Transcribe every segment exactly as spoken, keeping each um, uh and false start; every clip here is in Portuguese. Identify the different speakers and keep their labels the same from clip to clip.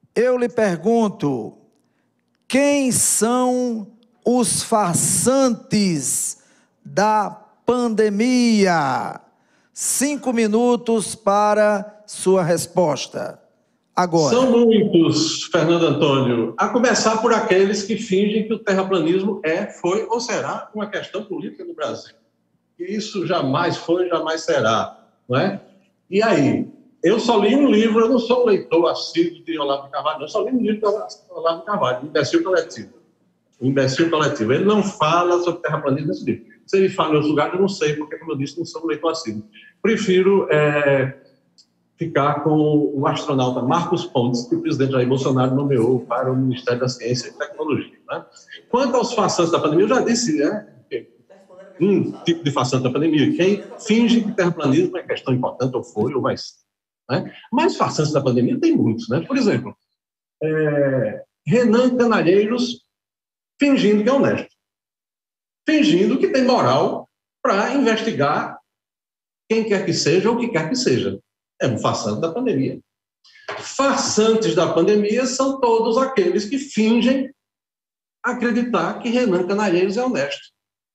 Speaker 1: Eu lhe pergunto, quem são os farsantes da pandemia? Cinco minutos para sua resposta. Agora.
Speaker 2: São muitos, Fernando Antônio, a começar por aqueles que fingem que o terraplanismo é, foi ou será uma questão política no Brasil. E isso jamais foi, jamais será, não é? E aí, eu só li um livro, eu não sou um leitor assíduo de Olavo de Carvalho, eu só li um livro de Olavo de Carvalho, Imbecil Coletivo. O Imbecil Coletivo. Ele não fala sobre terraplanismo nesse livro. Se ele fala em outros lugares, eu não sei, porque, como eu disse, não sou um leitor assíduo. Prefiro é, ficar com o astronauta Marcos Pontes, que o presidente Jair Bolsonaro nomeou para o Ministério da Ciência e Tecnologia. Né? Quanto aos farsantes da pandemia, eu já disse, né? Um tipo de farsante da pandemia. Quem finge que terraplanismo é questão importante, ou foi, ou vai ser. Né? Mas farsantes da pandemia tem muitos. Né? Por exemplo, é, Renan Canalheiros fingindo que é honesto. Fingindo que tem moral para investigar quem quer que seja ou o que quer que seja. É um farsante da pandemia. Farsantes da pandemia são todos aqueles que fingem acreditar que Renan Canalheiros é honesto.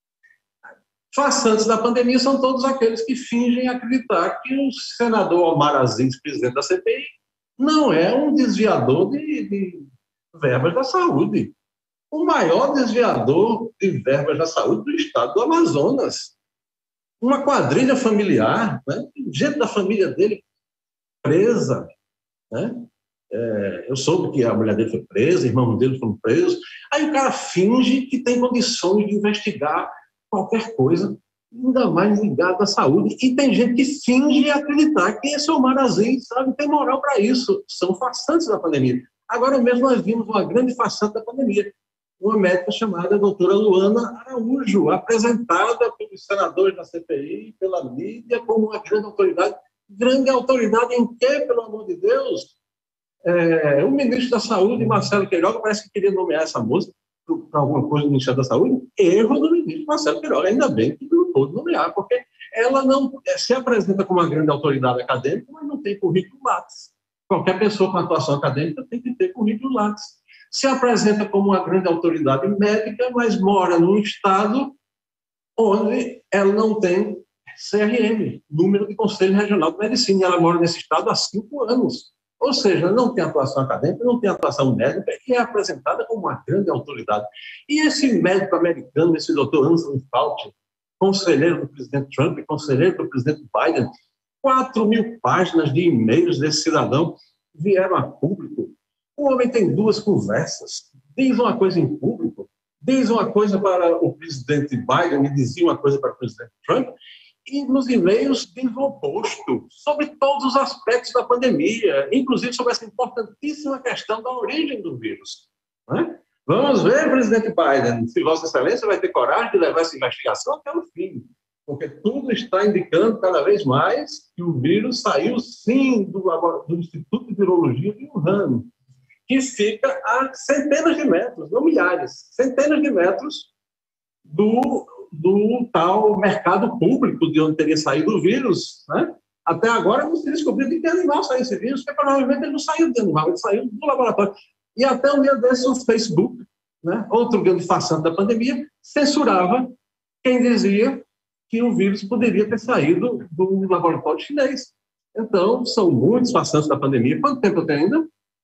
Speaker 2: Farsantes da pandemia são todos aqueles que fingem acreditar que o senador Omar Aziz, presidente da C P I, não é um desviador de, de verbas da saúde. O maior desviador de verbas da saúde do estado do Amazonas. Uma quadrilha familiar, né? Gente da família dele presa. Né? É, eu soube que a mulher dele foi presa, irmãos dele foram presos. Aí o cara finge que tem condições de investigar qualquer coisa, ainda mais ligado à saúde. E tem gente que finge acreditar que esse Omar Aziz, sabe, tem moral para isso. São farsantes da pandemia. Agora mesmo nós vimos uma grande farsante da pandemia. Uma médica chamada doutora Luana Araújo, apresentada pelos senadores da C P I, pela mídia, como uma grande autoridade. Grande autoridade em quê, pelo amor de Deus? É, o ministro da Saúde, Marcelo Queiroga, parece que queria nomear essa moça para alguma coisa no Ministério da Saúde. Erro do ministro Marcelo Queiroga, ainda bem que não pôde nomear, porque ela não se apresenta como uma grande autoridade acadêmica, mas não tem currículo Lattes. Qualquer pessoa com atuação acadêmica tem que ter currículo Lattes. Se apresenta como uma grande autoridade médica, mas mora num estado onde ela não tem C R M, número de Conselho Regional de Medicina, e ela mora nesse estado há cinco anos. Ou seja, não tem atuação acadêmica, não tem atuação médica e é apresentada como uma grande autoridade. E esse médico americano, esse doutor Anthony Fauci, conselheiro do presidente Trump, conselheiro do presidente Biden, quatro mil páginas de e-mails desse cidadão vieram a público. O homem tem duas conversas, diz uma coisa em público, diz uma coisa para o presidente Biden e dizia uma coisa para o presidente Trump, e nos e-mails diz o oposto, sobre todos os aspectos da pandemia, inclusive sobre essa importantíssima questão da origem do vírus. Né? Vamos ver, presidente Biden, se Vossa Excelência vai ter coragem de levar essa investigação até o fim, porque tudo está indicando cada vez mais que o vírus saiu, sim, do, do Instituto de Virologia de Wuhan, que fica a centenas de metros, não milhares, centenas de metros do, do tal mercado público de onde teria saído o vírus. Né? Até agora não se descobriu de que animal saiu esse vírus, porque provavelmente ele não saiu de animal, ele saiu do laboratório. E até um dia desses o Facebook, né, outro grande farsante da pandemia, censurava quem dizia que o vírus poderia ter saído do laboratório chinês. Então, são muitos farsantes da pandemia. Quanto tempo eu tenho ainda?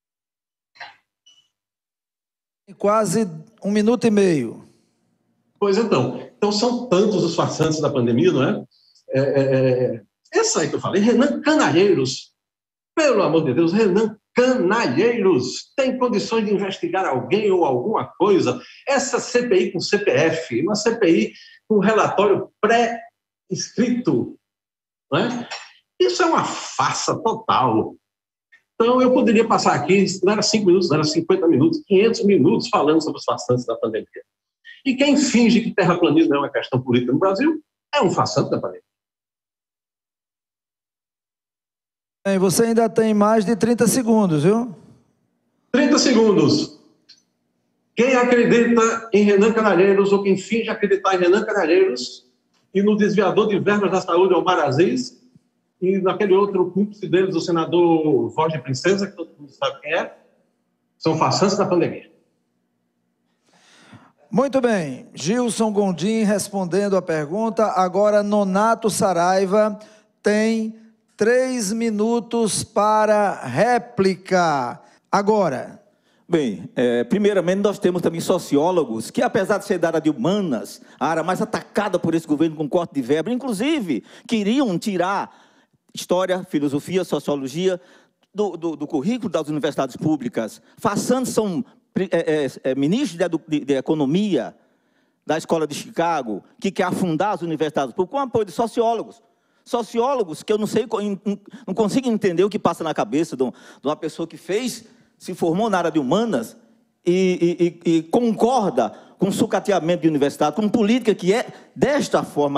Speaker 1: Quase um minuto e meio.
Speaker 2: Pois então. Então, são tantos os farsantes da pandemia, não é? é, é essa aí que eu falei, Renan Canalheiros. Pelo amor de Deus, Renan Canalheiros tem condições de investigar alguém ou alguma coisa. Essa C P I com C P F, uma C P I com relatório pré-escrito, não é? Isso é uma farsa total. Então, eu poderia passar aqui, não era cinco minutos, não era cinquenta minutos, quinhentos minutos falando sobre os farsantes da pandemia. E quem finge que terraplanismo é uma questão política no Brasil é um farsante da pandemia.
Speaker 1: Bem, você ainda tem mais de trinta segundos, viu?
Speaker 2: trinta segundos. Quem acredita em Renan Canalheiros ou quem finge acreditar em Renan Canalheiros e no desviador de verbas da saúde, Omar Aziz, e naquele outro cúmplice deles, o senador Voz de Princesa, que todo mundo sabe quem é, São façantes da pandemia.
Speaker 1: Muito bem. Gilson Gondim respondendo a pergunta. Agora, Nonato Saraiva tem três minutos para réplica. Agora.
Speaker 3: Bem, é, primeiramente nós temos também sociólogos que, apesar de ser da área de humanas, a área mais atacada por esse governo com corte de verba, inclusive queriam tirar história, filosofia, sociologia do, do, do currículo das universidades públicas. Façantes são é, é, é, ministros de, de, de economia da Escola de Chicago, que quer afundar as universidades públicas com apoio de sociólogos. Sociólogos que eu não sei, não consigo entender o que passa na cabeça de uma pessoa que fez, se formou na área de humanas e, e, e concorda com sucateamento de universidade, com política que é, desta forma,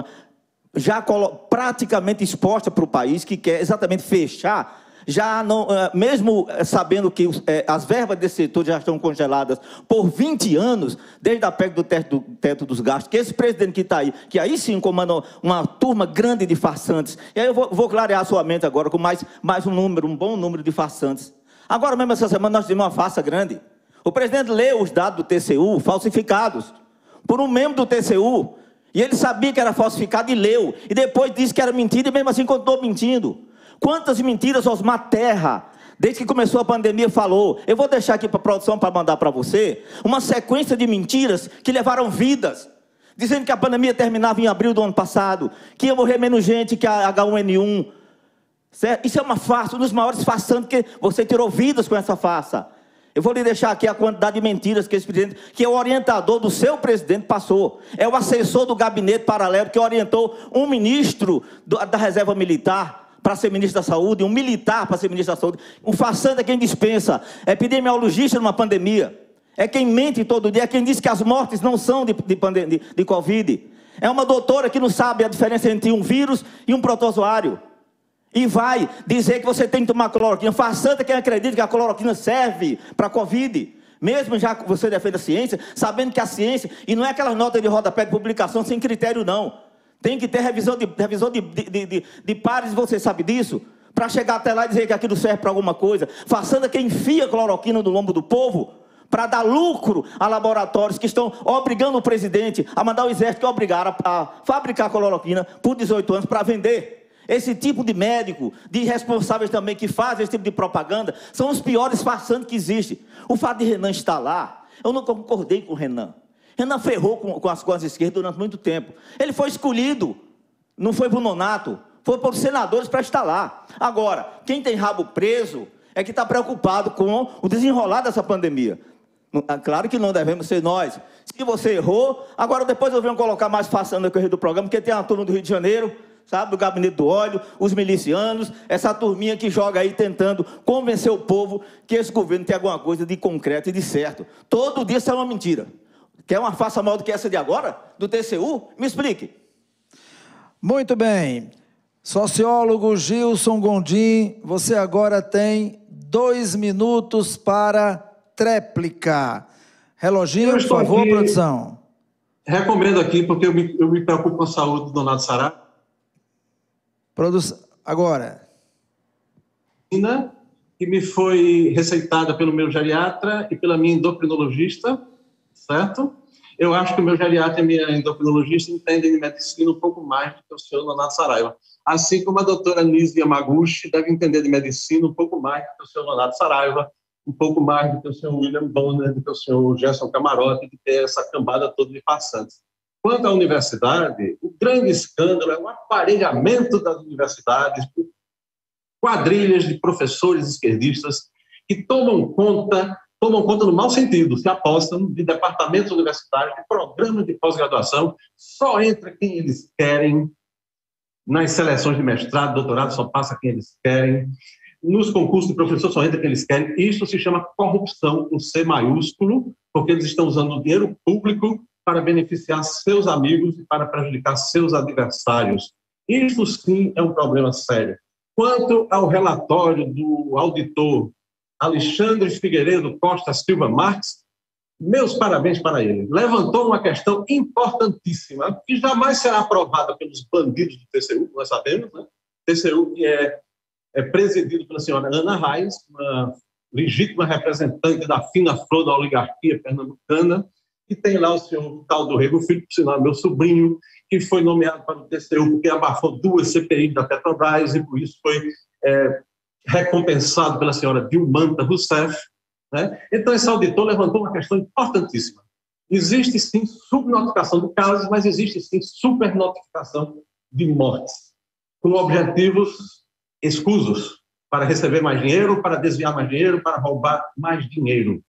Speaker 3: já praticamente exposta para o país, que quer exatamente fechar, já não, mesmo sabendo que as verbas desse setor já estão congeladas por vinte anos, desde a P E C do teto, do teto dos gastos, que esse presidente que está aí, que aí sim comanda uma turma grande de farsantes, e aí eu vou, vou clarear a sua mente agora com mais, mais um número, um bom número de farsantes. Agora mesmo essa semana nós tivemos uma farsa grande. O presidente leu os dados do T C U, falsificados, por um membro do T C U, e ele sabia que era falsificado e leu, e depois disse que era mentira, e mesmo assim continuou mentindo. Quantas mentiras Osmar Terra, desde que começou a pandemia, falou? Eu vou deixar aqui para a produção para mandar para você uma sequência de mentiras que levaram vidas, dizendo que a pandemia terminava em abril do ano passado, que ia morrer menos gente que a H um N um. Certo? Isso é uma farsa, um dos maiores farsantes, que você tirou vidas com essa farsa. Eu vou lhe deixar aqui a quantidade de mentiras que esse presidente, que é o orientador do seu presidente, passou. É o assessor do gabinete paralelo que orientou um ministro do, da reserva militar para ser ministro da Saúde, um militar para ser ministro da Saúde. Um farsante é quem dispensa, é epidemiologista numa pandemia, é quem mente todo dia, é quem diz que as mortes não são de, de, de, de Covid. É uma doutora que não sabe a diferença entre um vírus e um protozoário. E vai dizer que você tem que tomar cloroquina. Farsante é quem acredita que a cloroquina serve para a Covid. Mesmo já que você defende a ciência, sabendo que a ciência, e não é aquelas notas de rodapé de publicação sem critério, não. Tem que ter revisão de, revisão de, de, de, de pares, você sabe disso, para chegar até lá e dizer que aquilo serve para alguma coisa. Farsante é quem enfia cloroquina no lombo do povo, para dar lucro a laboratórios que estão obrigando o presidente a mandar o exército que obrigaram a, a fabricar cloroquina por dezoito anos para vender. Esse tipo de médico, de responsáveis também que fazem esse tipo de propaganda, são os piores farsantes que existem. O fato de Renan estar lá, eu não concordei com o Renan. Renan ferrou com, com as coisas esquerdas durante muito tempo. Ele foi escolhido, não foi por Nonato, foi por senadores para estar lá. Agora, quem tem rabo preso é que está preocupado com o desenrolar dessa pandemia. Claro que não devemos ser nós. Se você errou, agora depois eu venho colocar mais façando no correio do programa, porque tem a turma do Rio de Janeiro, sabe, do gabinete do óleo, os milicianos, essa turminha que joga aí tentando convencer o povo que esse governo tem alguma coisa de concreto e de certo. Todo dia isso é uma mentira. Quer uma farsa maior do que essa de agora, do T C U? Me explique.
Speaker 1: Muito bem. Sociólogo Gilson Gondim, você agora tem dois minutos para tréplica. Reloginho, por favor, aqui, produção.
Speaker 2: Recomendo aqui, porque eu me, eu me preocupo com a saúde do Nonato Saraiva.
Speaker 1: Produção, agora.
Speaker 2: Que me foi receitada pelo meu geriatra e pela minha endocrinologista, certo? Eu acho que o meu geriatra e a minha endocrinologista entendem de medicina um pouco mais do que o senhor Nonato Saraiva. Assim como a doutora Nise Yamaguchi deve entender de medicina um pouco mais do que o senhor Nonato Saraiva, um pouco mais do que o senhor William Bonner, do que o senhor Gerson Camarote, de ter essa cambada toda de farsantes. Quanto à universidade, o grande escândalo é o aparelhamento das universidades por quadrilhas de professores esquerdistas que tomam conta, tomam conta no mau sentido, se apostam de departamentos universitários, de programas de pós-graduação, só entra quem eles querem, nas seleções de mestrado, doutorado, só passa quem eles querem, nos concursos de professor só entra quem eles querem. Isso se chama corrupção, com C maiúsculo, porque eles estão usando o dinheiro público para beneficiar seus amigos e para prejudicar seus adversários. Isso sim é um problema sério. Quanto ao relatório do auditor Alexandre Figueiredo Costa Silva Marques, meus parabéns para ele. Levantou uma questão importantíssima, que jamais será aprovada pelos bandidos do T C U, nós sabemos, né? T C U que é, é presidido pela senhora Ana Reis, uma legítima representante da fina flor da oligarquia pernambucana, e tem lá o senhor tal do Rego Filho, por sinal, meu sobrinho, que foi nomeado para o T C U porque abafou duas C P I da Petrobras e por isso foi é, recompensado pela senhora Dilmanta Rousseff, né? Então esse auditor levantou uma questão importantíssima. Existe sim subnotificação de casos, mas existe sim supernotificação de mortes, com objetivos escusos, para receber mais dinheiro, para desviar mais dinheiro, para roubar mais dinheiro.